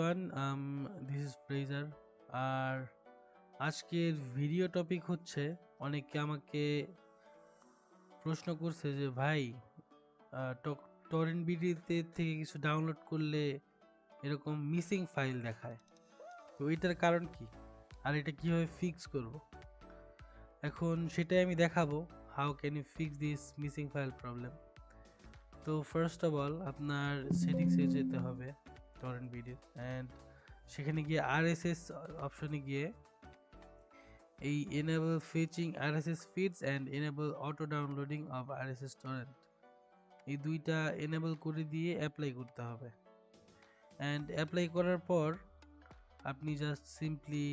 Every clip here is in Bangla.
everyone, this is Fraixer আর আজকের ভিডিও টপিক হচ্ছে অনেকে আমাকে প্রশ্ন করছে যে ভাই টরেন্ট ভিডিওতে থেকে কিছু ডাউনলোড করলে এরকম মিসিং ফাইল দেখায়, তো এটার কারণ কি আর এটা কিভাবে ফিক্স করব, এখন সেটাই আমি দেখাবো। How can you fix this missing file problem. তো ফার্স্ট অফ অল আপনার সেটিংসে যেতে হবে টরেন্ট ভিডিও, অ্যান্ড সেখানে গিয়ে আরএসএস অপশনে গিয়ে এই enable fetching RSS feeds and enable auto downloading of RSS torrent, এই দুইটা এনেবল করে দিয়ে অ্যাপ্লাই করতে হবে। অ্যান্ড অ্যাপ্লাই করার পর আপনি জাস্ট সিম্পলি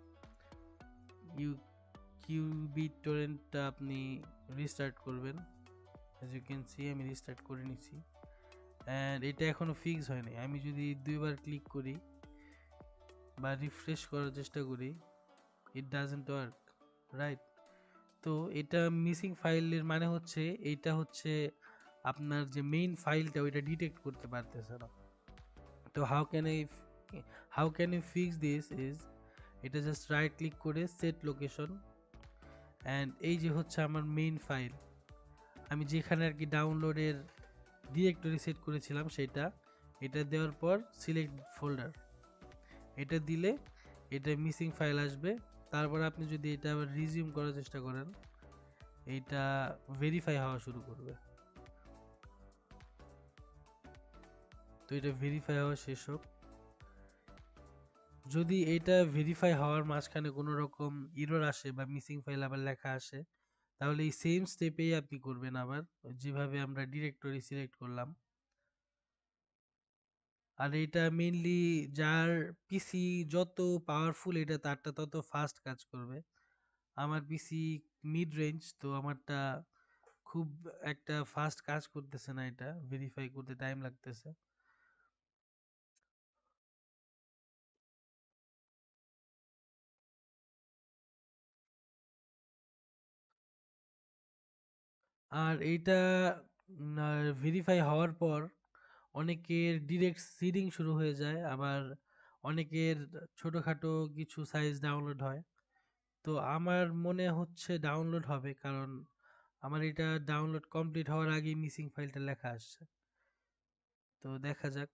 QBittorrentটা আপনি রিস্টার্ট করবেন। অ্যাজ ইউ ক্যান সি আমি রিস্টার্ট করে নিচ্ছি, অ্যান্ড এটা এখনো ফিক্স হয়নি। আমি যদি দুইবার ক্লিক করি বা রিফ্রেশ করার চেষ্টা করি, ইট ডাজন্ট ওয়ার্ক, রাইট? তো এটা মিসিং ফাইলের মানে হচ্ছে এইটা হচ্ছে আপনার যে মেইন ফাইলটা ওইটা ডিটেক্ট করতে পারতেছে না। তো how can you fix this is, এটা জাস্ট রাইট ক্লিক করে সেট লোকেশন, অ্যান্ড এই যে হচ্ছে আমার মেইন ফাইল, আমি যেখানে আর কি ডাউনলোডের ডিরেক্টরি সেট করেছিলাম সেটা, এটা দেওয়ার পর সিলেক্ট ফোল্ডার, এটা দিলে এটা মিসিং ফাইল আসবে। তারপর আপনি যদি এটা আবার রিজিউম করার চেষ্টা করেন, এটা ভেরিফাই হওয়া শুরু করবে। তো এটা ভেরিফাই হওয়া শেষ হোক। যদি এটা ভেরিফাই হওয়ার মাঝখানে কোনো রকম এরর আসে বা মিসিং ফাইল আবার লেখা আসে, তাহলে এই সেম স্টেপেই আপনি করবেন আবার, যেভাবে আমরা ডিরেক্টরি সিলেক্ট করলাম। আর এটা মেইনলি যার পিসি যত পাওয়ারফুল এটা তারটা তত ফাস্ট কাজ করবে। আমার পিসি মিড রেঞ্জ, তো আমারটা খুব একটা ফাস্ট কাজ করতেছে না, এটা ভেরিফাই করতে টাইম লাগতেছে। আর এইটা ভেরিফাই হওয়ার পর অনেকের ডিরেক্ট সিডিং শুরু হয়ে যায়, আবার অনেকের ছোটোখাটো কিছু সাইজ ডাউনলোড হয়। তো আমার মনে হচ্ছে ডাউনলোড হবে, কারণ আমার এটা ডাউনলোড কমপ্লিট হওয়ার আগেই মিসিং ফাইলটা লেখা আসছে। তো দেখা যাক।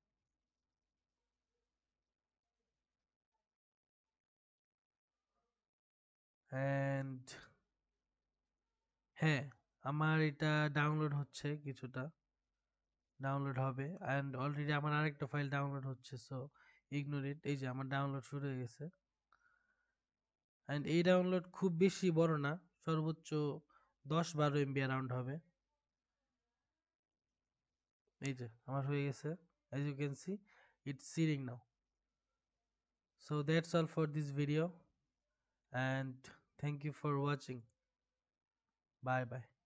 অ্যান্ড হ্যাঁ, আমার এটা ডাউনলোড হচ্ছে, কিছুটা ডাউনলোড হবে, অ্যান্ড অলরেডি আমার আরেকটা ফাইল ডাউনলোড হচ্ছে, সো ইগনোর ইট। এই যে আমার ডাউনলোড শুরু হয়ে গেছে, অ্যান্ড এই ডাউনলোড খুব বেশি বড় না, সর্বোচ্চ 10-12 MB অ্যারাউন্ড হবে। এই যে আমার হয়ে গেছে, as you can see it's searing now. So that's all for this video, and thank you for watching. Bye bye.